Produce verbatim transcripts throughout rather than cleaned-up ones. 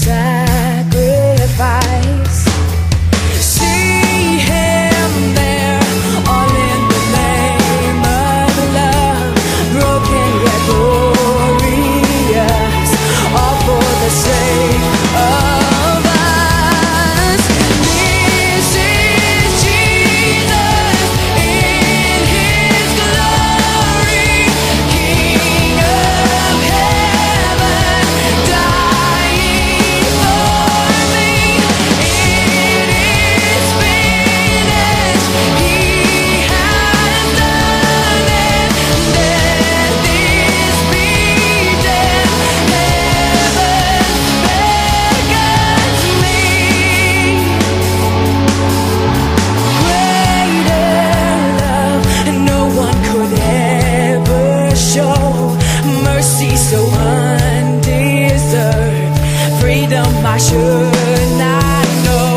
sacrifice. See him there, all in the name of love, broken yet glorious, all for the sake of us. This is Jesus in His glory, King of heaven, dying for me. It is finished. He has done it. Death is beaten. Heaven beckons me. Greater love no one could ever show. Mercy so undeserved. Freedom I should not know.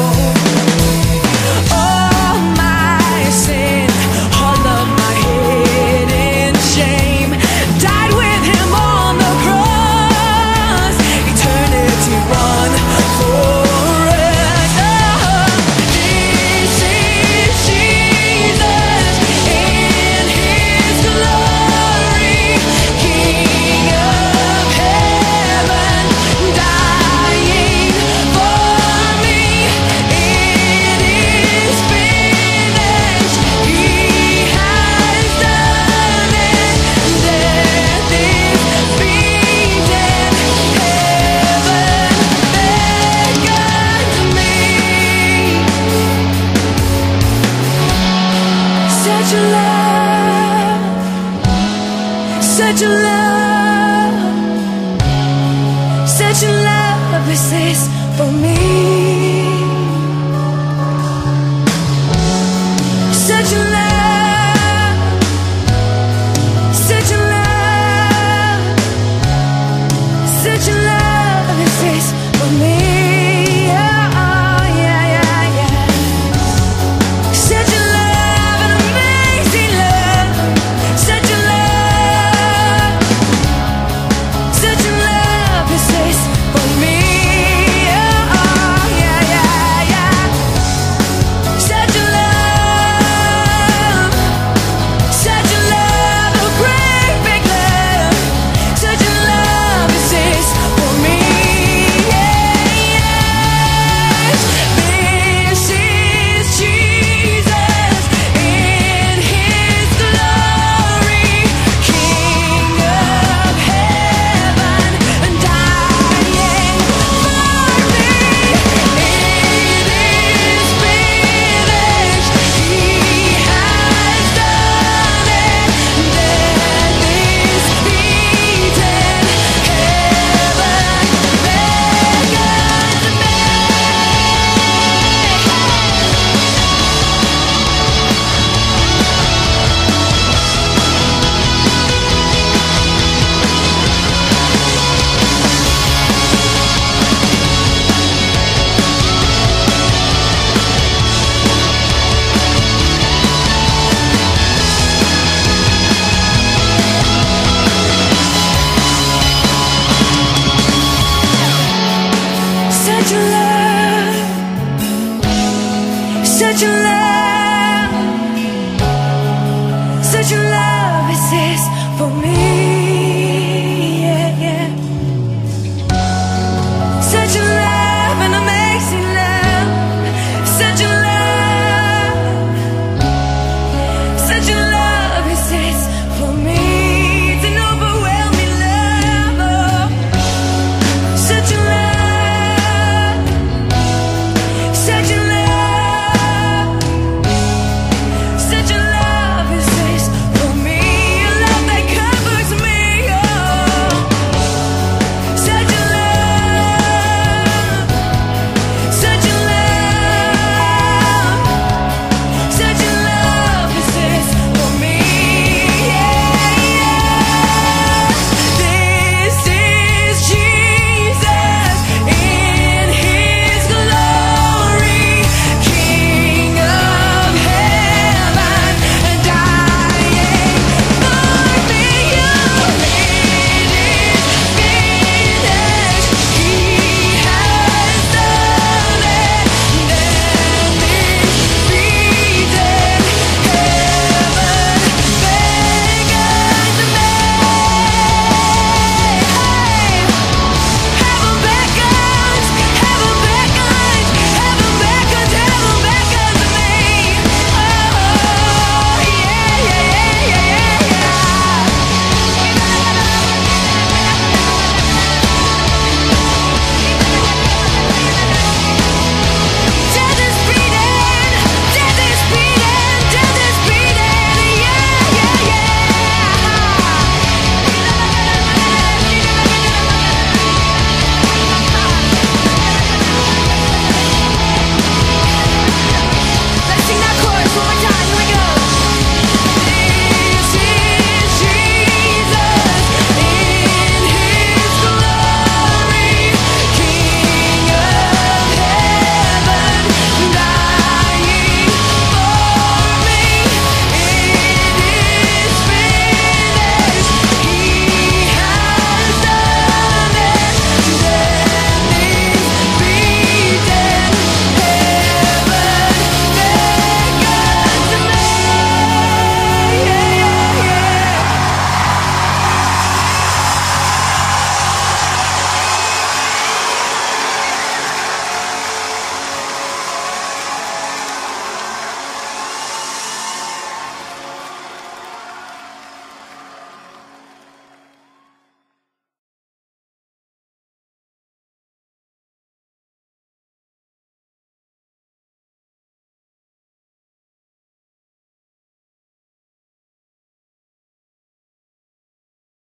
All my sin, all of my hidden shame, died with Him on the cross. Eternity won for us. Oh, this is Jesus in His glory, King of heaven, dying for me. It is finished. He has done it. Death is beaten. Heaven beckons me. Such a love, such a love, such a love is this for me.